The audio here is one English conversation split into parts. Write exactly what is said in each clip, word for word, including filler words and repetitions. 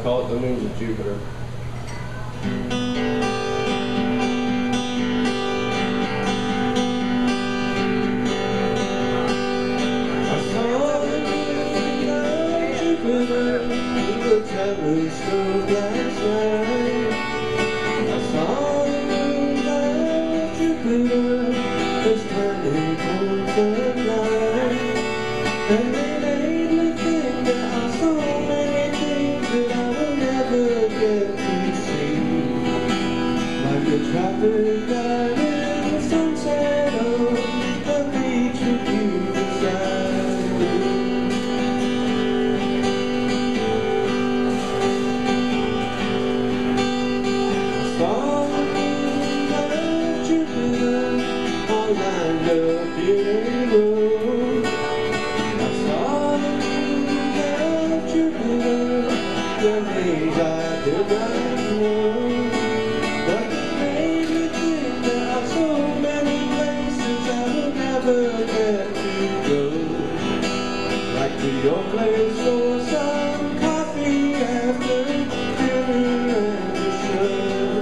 call it the moons of Jupiter. I saw the moon of Jupiter through the telescope last night. I saw the moon of Jupiter just turning towards the light, and they made me think that I saw many things that I will never get to see, like a traffic light in the sunset on the beach with you beside me. I saw the moon of Jupiter all lined up in a row. I saw the moon of Jupiter, the names I did not know, but it made me think there are so many places I will never get to go, like to your place for some coffee after dinner and a show.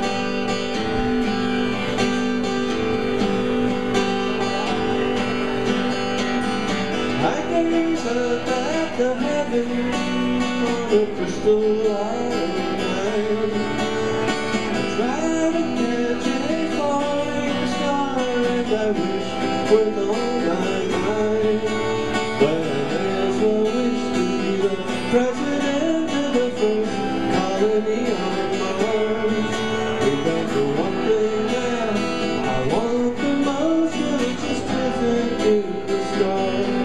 I gaze up at the heavens on a crystal island. I try to catch a falling star, and I wish with all my mind. But I as well wish to be the president of the first colony on Mars, because the one thing that I want the most really just isn't in the stars.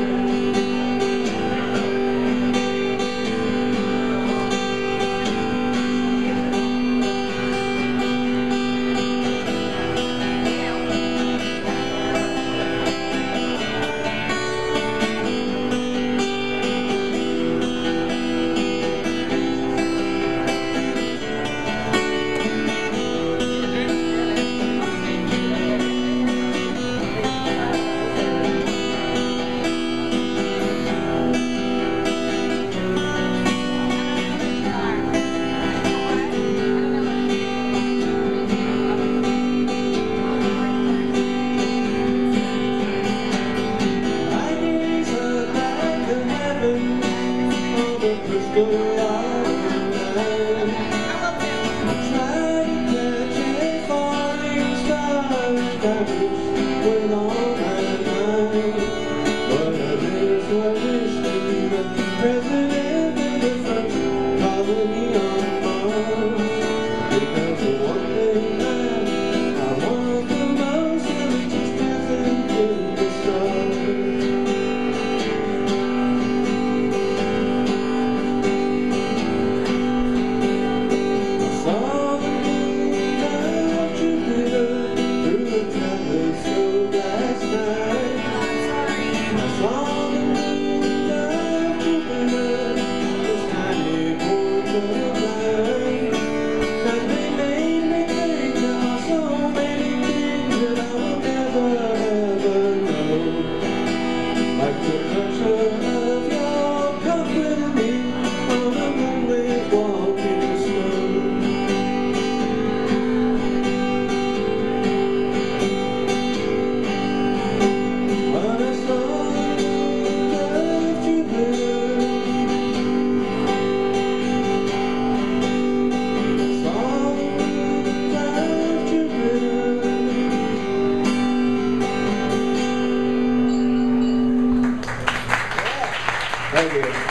Crystal island, I try to catch a falling star, and I wish with all my mind. But I just wish to be the president of the first colony on Mars, because the one thing that I want the most really just isn't in the stars. Thank you.